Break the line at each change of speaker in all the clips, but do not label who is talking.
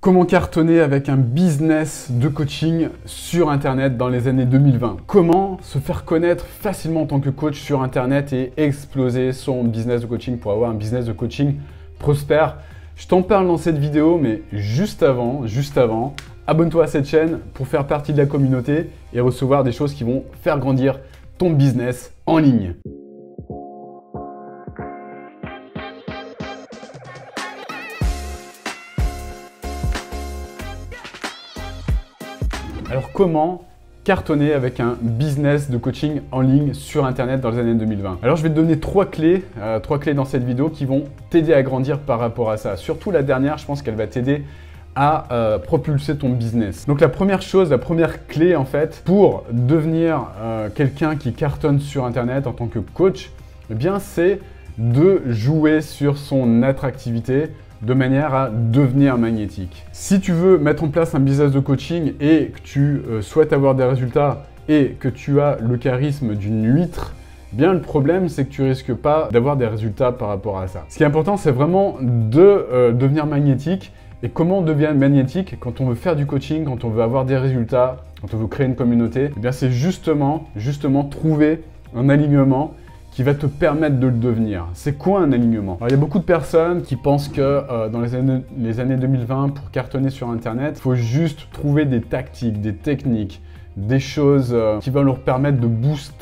Comment cartonner avec un business de coaching sur Internet dans les années 2020? Comment se faire connaître facilement en tant que coach sur Internet et exploser son business de coaching pour avoir un business de coaching prospère? Je t'en parle dans cette vidéo, mais juste avant, abonne-toi à cette chaîne pour faire partie de la communauté et recevoir des choses qui vont faire grandir ton business en ligne. Alors comment cartonner avec un business de coaching en ligne sur Internet dans les années 2020? Alors je vais te donner trois clés dans cette vidéo qui vont t'aider à grandir par rapport à ça. Surtout la dernière, je pense qu'elle va t'aider à propulser ton business. Donc la première chose, la première clé en fait, pour devenir quelqu'un qui cartonne sur Internet en tant que coach, eh bien c'est de jouer sur son attractivité de manière à devenir magnétique. Si tu veux mettre en place un business de coaching et que tu souhaites avoir des résultats et que tu as le charisme d'une huître, eh bien le problème c'est que tu risques pas d'avoir des résultats par rapport à ça. Ce qui est important, c'est vraiment de devenir magnétique. Et comment on devient magnétique quand on veut faire du coaching, quand on veut avoir des résultats, quand on veut créer une communauté? Eh bien c'est justement trouver un alignement qui va te permettre de le devenir. C'est quoi un alignement? Alors, il y a beaucoup de personnes qui pensent que dans les années 2020, pour cartonner sur Internet, il faut juste trouver des tactiques, des techniques, des choses qui vont leur permettre de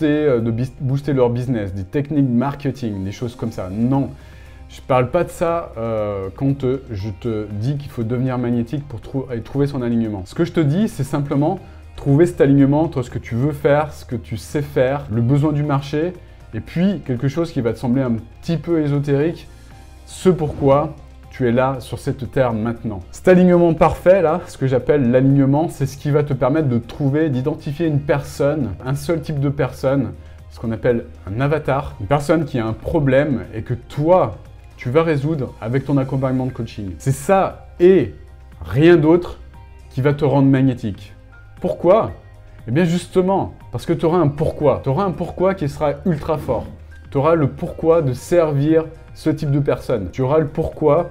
booster leur business, des techniques marketing, des choses comme ça. Non, je ne parle pas de ça quand je te dis qu'il faut devenir magnétique pour trouver son alignement. Ce que je te dis, c'est simplement trouver cet alignement entre ce que tu veux faire, ce que tu sais faire, le besoin du marché, et puis, quelque chose qui va te sembler un petit peu ésotérique, ce pourquoi tu es là sur cette terre maintenant. Cet alignement parfait, là, ce que j'appelle l'alignement, c'est ce qui va te permettre de trouver, d'identifier une personne, un seul type de personne, ce qu'on appelle un avatar, une personne qui a un problème et que toi, tu vas résoudre avec ton accompagnement de coaching. C'est ça et rien d'autre qui va te rendre magnétique. Pourquoi ? Eh bien justement, parce que tu auras un pourquoi. Tu auras un pourquoi qui sera ultra fort. Tu auras le pourquoi de servir ce type de personne. Tu auras le pourquoi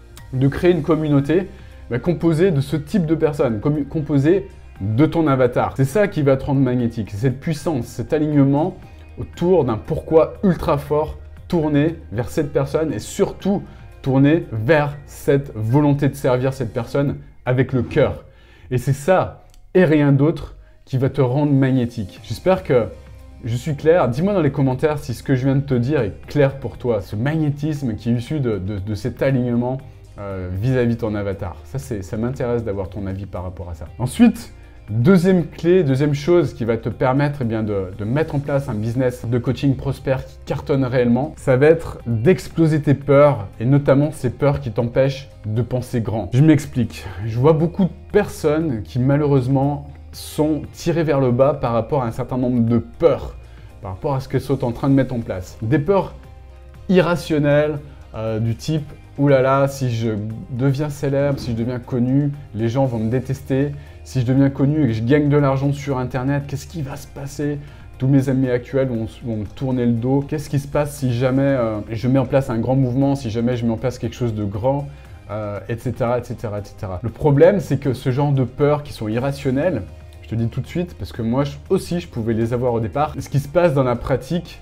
de créer une communauté composée de ce type de personnes, composée de ton avatar. C'est ça qui va te rendre magnétique. C'est cette puissance, cet alignement autour d'un pourquoi ultra fort tourné vers cette personne et surtout tourné vers cette volonté de servir cette personne avec le cœur. Et c'est ça et rien d'autre qui va te rendre magnétique. J'espère que je suis clair. Dis-moi dans les commentaires si ce que je viens de te dire est clair pour toi. Ce magnétisme qui est issu de cet alignement vis-à-vis de ton avatar. Ça m'intéresse d'avoir ton avis par rapport à ça. Ensuite, deuxième clé, deuxième chose qui va te permettre de mettre en place un business de coaching prospère qui cartonne réellement, ça va être d'exploser tes peurs et notamment ces peurs qui t'empêchent de penser grand. Je m'explique. Je vois beaucoup de personnes qui malheureusement sont tirés vers le bas par rapport à un certain nombre de peurs, par rapport à ce qu'elles sont en train de mettre en place. Des peurs irrationnelles du type « Ouh là là, si je deviens célèbre, si je deviens connu, les gens vont me détester. Si je deviens connu et que je gagne de l'argent sur Internet, qu'est-ce qui va se passer? Tous mes amis actuels vont me tourner le dos. Qu'est-ce qui se passe si jamais je mets en place un grand mouvement, si jamais je mets en place quelque chose de grand, etc., etc., etc. » Le problème, c'est que ce genre de peurs qui sont irrationnelles, je te dis tout de suite, parce que moi aussi je pouvais les avoir au départ. Ce qui se passe dans la pratique,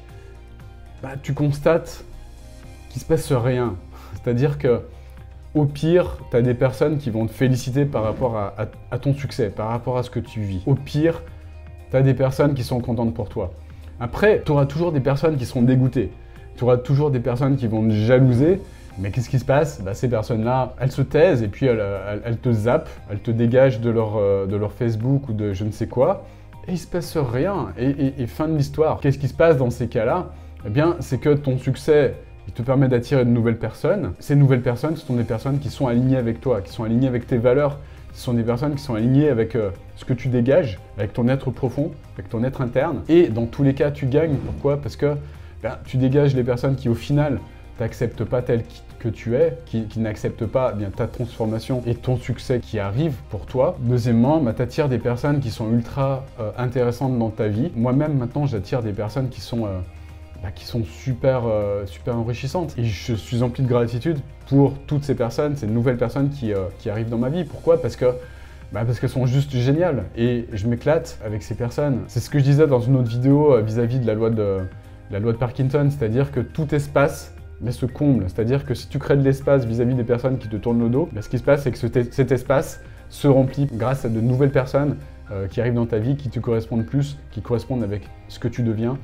tu constates qu'il ne se passe rien. C'est-à-dire que au pire, tu as des personnes qui vont te féliciter par rapport à ton succès, par rapport à ce que tu vis. Au pire, tu as des personnes qui sont contentes pour toi. Après, tu auras toujours des personnes qui seront dégoûtées. Tu auras toujours des personnes qui vont te jalouser. Mais qu'est-ce qui se passe? Ces personnes-là, elles se taisent et puis elles te zappent, elles te dégagent de leur Facebook ou de je ne sais quoi. Et il ne se passe rien. Et fin de l'histoire. Qu'est-ce qui se passe dans ces cas-là? Eh bien, c'est que ton succès, il te permet d'attirer de nouvelles personnes. Ces nouvelles personnes, ce sont des personnes qui sont alignées avec toi, qui sont alignées avec tes valeurs. Ce sont des personnes qui sont alignées avec ce que tu dégages, avec ton être profond, avec ton être interne. Et dans tous les cas, tu gagnes. Pourquoi? Parce que tu dégages les personnes qui, au final, t'acceptent pas tel que tu es, qui n'acceptent pas ta transformation et ton succès qui arrive pour toi. Deuxièmement, t'attires des personnes qui sont ultra intéressantes dans ta vie. Moi-même, maintenant, j'attire des personnes qui sont qui sont super enrichissantes. Et je suis empli de gratitude pour toutes ces personnes, ces nouvelles personnes qui arrivent dans ma vie. Pourquoi? Parce qu'elles sont juste géniales et je m'éclate avec ces personnes. C'est ce que je disais dans une autre vidéo vis-à-vis de la loi de Parkinson, c'est-à-dire que tout espace se comble. C'est-à-dire que si tu crées de l'espace vis-à-vis des personnes qui te tournent le dos, ce qui se passe, c'est que cet espace se remplit grâce à de nouvelles personnes qui arrivent dans ta vie, qui te correspondent plus, qui correspondent avec ce que tu deviens,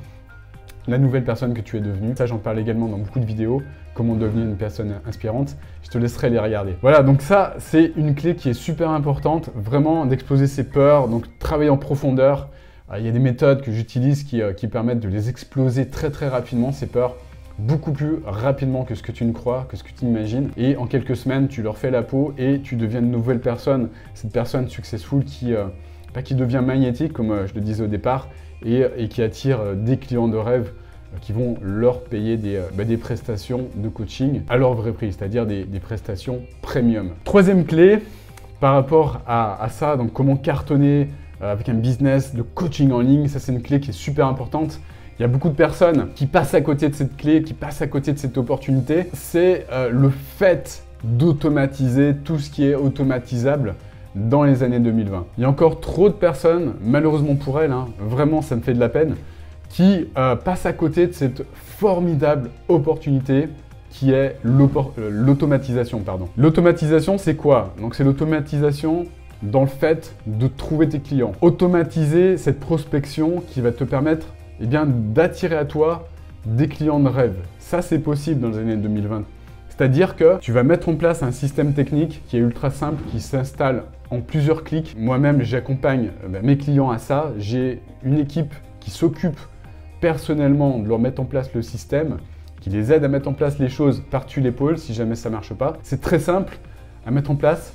la nouvelle personne que tu es devenue. Ça, j'en parle également dans beaucoup de vidéos, comment devenir une personne inspirante. Je te laisserai les regarder. Voilà, donc ça, c'est une clé qui est super importante, vraiment d'exploser ses peurs, donc travailler en profondeur. Il y a des méthodes que j'utilise qui permettent de les exploser très rapidement, ces peurs, beaucoup plus rapidement que ce que tu ne crois, que ce que tu imagines. Et en quelques semaines, tu leur fais la peau et tu deviens une nouvelle personne, cette personne successful qui devient magnétique, comme je le disais au départ, et qui attire des clients de rêve qui vont leur payer des prestations de coaching à leur vrai prix, c'est-à-dire des prestations premium. Troisième clé, par rapport à ça, donc comment cartonner avec un business de coaching en ligne, ça c'est une clé qui est super importante. Il y a beaucoup de personnes qui passent à côté de cette clé, qui passent à côté de cette opportunité. C'est le fait d'automatiser tout ce qui est automatisable dans les années 2020. Il y a encore trop de personnes, malheureusement pour elles, vraiment ça me fait de la peine, qui passent à côté de cette formidable opportunité qui est l'automatisation. L'automatisation, c'est quoi? Donc c'est l'automatisation dans le fait de trouver tes clients. Automatiser cette prospection qui va te permettre d'attirer à toi des clients de rêve. Ça, c'est possible dans les années 2020. C'est-à-dire que tu vas mettre en place un système technique qui est ultra simple, qui s'installe en plusieurs clics. Moi-même, j'accompagne mes clients à ça. J'ai une équipe qui s'occupe personnellement de leur mettre en place le système, qui les aide à mettre en place les choses par-dessus l'épaule si jamais ça ne marche pas. C'est très simple à mettre en place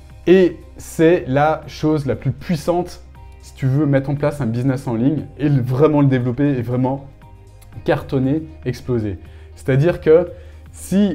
et c'est la chose la plus puissante si tu veux mettre en place un business en ligne et vraiment le développer et vraiment cartonner, exploser. C'est-à-dire que si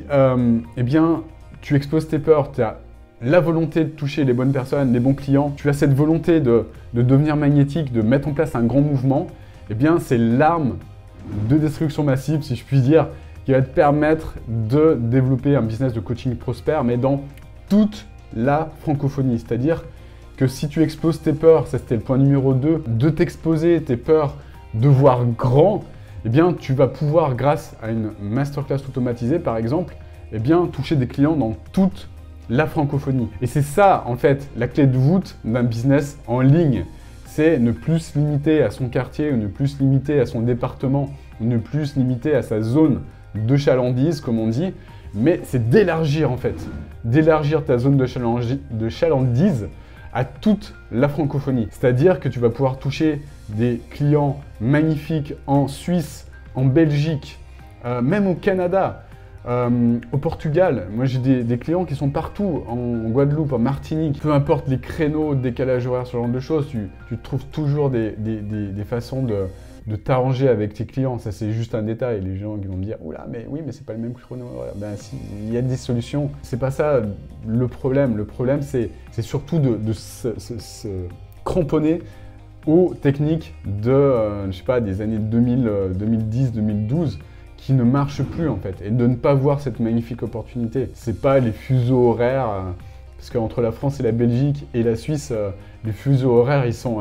tu exploses tes peurs, tu as la volonté de toucher les bonnes personnes, les bons clients, tu as cette volonté de devenir magnétique, de mettre en place un grand mouvement, c'est l'arme de destruction massive, si je puis dire, qui va te permettre de développer un business de coaching prospère, mais dans toute la francophonie. C'est-à-dire que si tu exploses tes peurs, ça c'était le point numéro 2, de t'exposer tes peurs, de voir grand, tu vas pouvoir, grâce à une masterclass automatisée par exemple, toucher des clients dans toute la francophonie. Et c'est ça, en fait, la clé de voûte d'un business en ligne. C'est ne plus se limiter à son quartier, ou ne plus se limiter à son département, ou ne plus se limiter à sa zone de chalandise, comme on dit, mais c'est d'élargir, en fait, d'élargir ta zone de chalandise à toute la francophonie. C'est-à-dire que tu vas pouvoir toucher des clients magnifiques en Suisse, en Belgique, même au Canada, au Portugal. Moi, j'ai des clients qui sont partout, en Guadeloupe, en Martinique. Peu importe les créneaux, décalage horaire, ce genre de choses, tu trouves toujours des façons de t'arranger avec tes clients. Ça, c'est juste un détail. Les gens qui vont me dire « Oula, mais oui, mais c'est pas le même créneau horaire. » Ben si, il y a des solutions. C'est pas ça le problème. Le problème, c'est surtout de se cramponner aux techniques de, des années 2010, 2012, qui ne marchent plus en fait, et de ne pas voir cette magnifique opportunité. C'est pas les fuseaux horaires, parce qu'entre la France et la Belgique et la Suisse, les fuseaux horaires, ils sont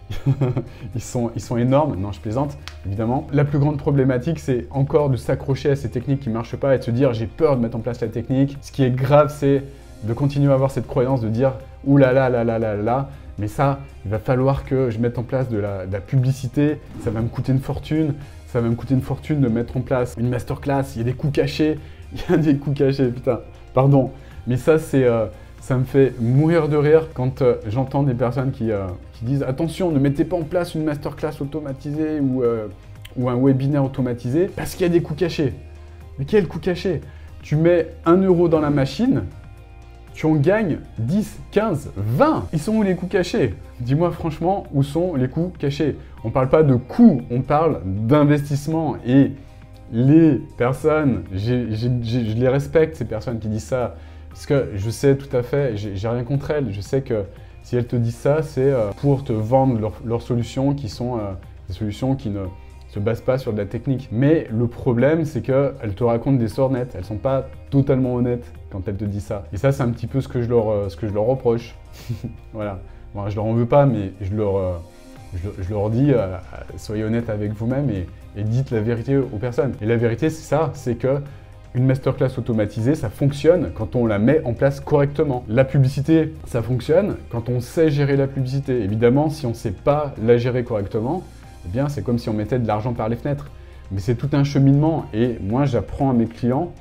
énormes. Non, je plaisante, évidemment. La plus grande problématique, c'est encore de s'accrocher à ces techniques qui ne marchent pas et de se dire « j'ai peur de mettre en place la technique ». Ce qui est grave, c'est de continuer à avoir cette croyance de dire « ouh là là là là là là ». Mais ça, il va falloir que je mette en place de la publicité, ça va me coûter une fortune, ça va me coûter une fortune de mettre en place une masterclass, il y a des coûts cachés, putain, pardon. Mais ça, ça me fait mourir de rire quand j'entends des personnes qui disent « attention, ne mettez pas en place une masterclass automatisée ou un webinaire automatisé parce qu'il y a des coûts cachés ». Mais quel coût caché? Tu mets 1 € dans la machine, tu en gagnes 10, 15, 20. Ils sont où les coûts cachés? Dis-moi franchement, où sont les coûts cachés? On ne parle pas de coûts, on parle d'investissement. Et les personnes, je les respecte, ces personnes qui disent ça, parce que je sais tout à fait, j'ai rien contre elles. Je sais que si elles te disent ça, c'est pour te vendre leurs solutions qui sont des solutions qui se base pas sur de la technique. Mais le problème, c'est qu'elles te racontent des histoires nettes. Elles sont pas totalement honnêtes quand elles te disent ça. Et ça, c'est un petit peu ce que je leur reproche. Voilà. Bon, je leur en veux pas, mais je leur dis, soyez honnête avec vous-même et dites la vérité aux personnes. Et la vérité, c'est ça, c'est que une masterclass automatisée, ça fonctionne quand on la met en place correctement. La publicité, ça fonctionne quand on sait gérer la publicité. Évidemment, si on ne sait pas la gérer correctement, eh bien, c'est comme si on mettait de l'argent par les fenêtres. Mais c'est tout un cheminement et moi, j'apprends à mes clients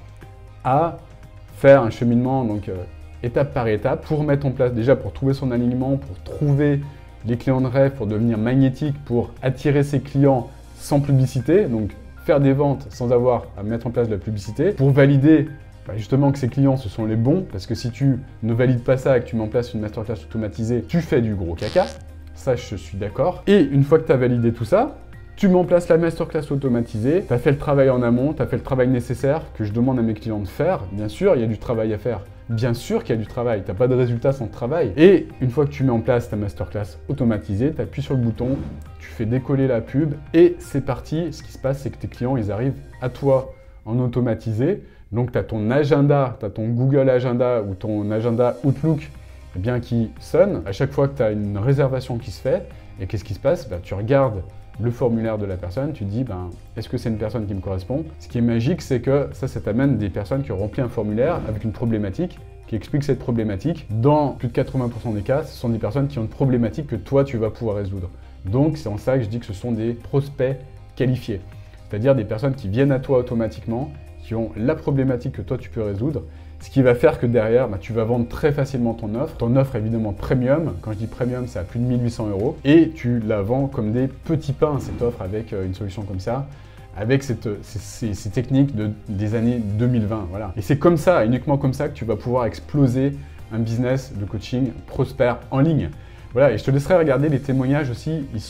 à faire un cheminement donc étape par étape pour mettre en place, déjà pour trouver son alignement, pour trouver les clients de rêve, pour devenir magnétique, pour attirer ses clients sans publicité, donc faire des ventes sans avoir à mettre en place de la publicité, pour valider justement que ces clients ce sont les bons, parce que si tu ne valides pas ça et que tu mets en place une masterclass automatisée, tu fais du gros caca, ça je suis d'accord. Et une fois que tu as validé tout ça, tu mets en place la masterclass automatisée, tu as fait le travail en amont, tu as fait le travail nécessaire que je demande à mes clients de faire. Bien sûr, il y a du travail à faire. Bien sûr qu'il y a du travail, tu n'as pas de résultat sans travail. Et une fois que tu mets en place ta masterclass automatisée, tu appuies sur le bouton, tu fais décoller la pub et c'est parti. Ce qui se passe, c'est que tes clients, ils arrivent à toi en automatisé. Donc, tu as ton agenda, tu as ton Google Agenda ou ton agenda Outlook eh bien, qui sonne à chaque fois que tu as une réservation qui se fait. Et qu'est-ce qui se passe? Tu regardes le formulaire de la personne, tu te dis, est-ce que c'est une personne qui me correspond? Ce qui est magique, c'est que ça t'amène des personnes qui ont rempli un formulaire avec une problématique, qui explique cette problématique. Dans plus de 80% des cas, ce sont des personnes qui ont une problématique que toi, tu vas pouvoir résoudre. Donc, c'est en ça que je dis que ce sont des prospects qualifiés. C'est-à-dire des personnes qui viennent à toi automatiquement, qui ont la problématique que toi, tu peux résoudre. Ce qui va faire que derrière, tu vas vendre très facilement ton offre. Ton offre évidemment premium. Quand je dis premium, c'est à plus de 1800 €. Et tu la vends comme des petits pains, cette offre, avec une solution comme ça, avec ces techniques des années 2020. Voilà. Et c'est comme ça, uniquement comme ça, que tu vas pouvoir exploser un business de coaching prospère en ligne. Voilà. Et je te laisserai regarder les témoignages aussi. Ils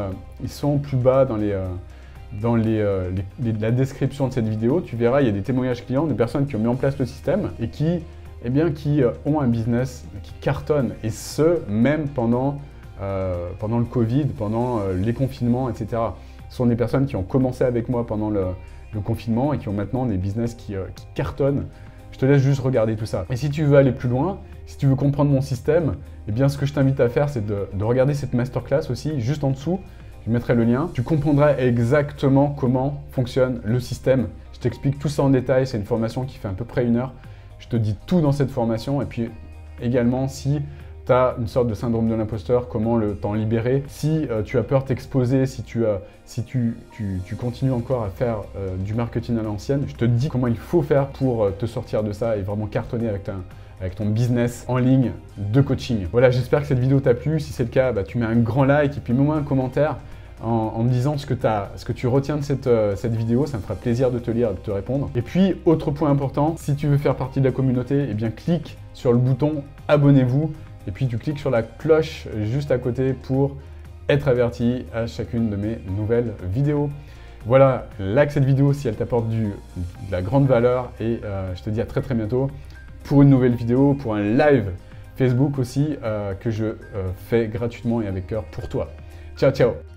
sont plus bas dans la description de cette vidéo. Tu verras, il y a des témoignages clients de personnes qui ont mis en place le système et qui ont un business qui cartonne. Et ce, même pendant le Covid, pendant les confinements, etc. Ce sont des personnes qui ont commencé avec moi pendant le confinement et qui ont maintenant des business qui cartonnent. Je te laisse juste regarder tout ça. Et si tu veux aller plus loin, si tu veux comprendre mon système, eh bien, ce que je t'invite à faire, c'est de regarder cette masterclass aussi, juste en dessous. Je mettrai le lien. Tu comprendras exactement comment fonctionne le système. Je t'explique tout ça en détail. C'est une formation qui fait à peu près 1 heure. Je te dis tout dans cette formation. Et puis également, si tu as une sorte de syndrome de l'imposteur, comment t'en libérer. Si tu as peur de t'exposer, si tu continues encore à faire du marketing à l'ancienne, je te dis comment il faut faire pour te sortir de ça et vraiment cartonner avec ton business en ligne de coaching. Voilà, j'espère que cette vidéo t'a plu. Si c'est le cas, tu mets un grand like et puis mets-moi un commentaire en me disant ce que tu retiens de cette vidéo. Ça me fera plaisir de te lire et de te répondre. Et puis, autre point important, si tu veux faire partie de la communauté, eh bien clique sur le bouton « Abonnez-vous » et puis tu cliques sur la cloche juste à côté pour être averti à chacune de mes nouvelles vidéos. Voilà, like cette vidéo si elle t'apporte de la grande valeur et je te dis à très très bientôt pour une nouvelle vidéo, pour un live Facebook aussi que je fais gratuitement et avec cœur pour toi. Ciao, ciao!